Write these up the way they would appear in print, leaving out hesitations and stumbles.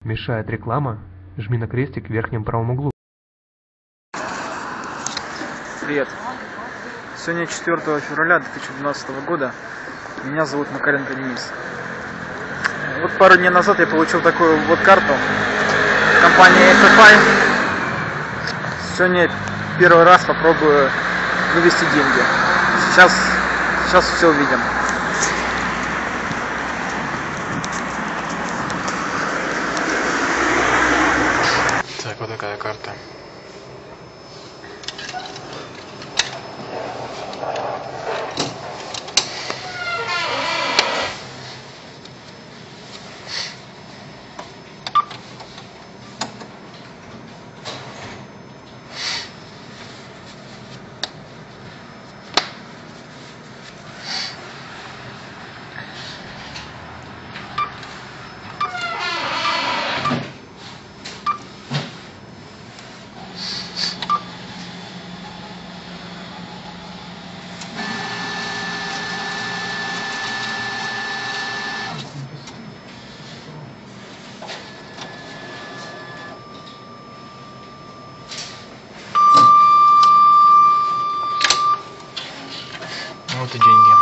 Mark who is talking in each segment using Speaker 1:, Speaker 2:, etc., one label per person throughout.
Speaker 1: Мешает реклама? Жми на крестик в верхнем правом углу.
Speaker 2: Привет. Сегодня 4 февраля 2012 года. Меня зовут Макаренко Денис. Вот пару дней назад я получил такую вот карту компании FFI. Сегодня первый раз попробую вывести деньги. Сейчас все увидим.
Speaker 3: Так, вот такая карта. Вот и деньги.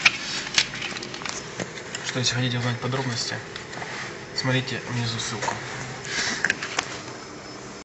Speaker 3: Что, если хотите узнать подробности, смотрите внизу ссылку.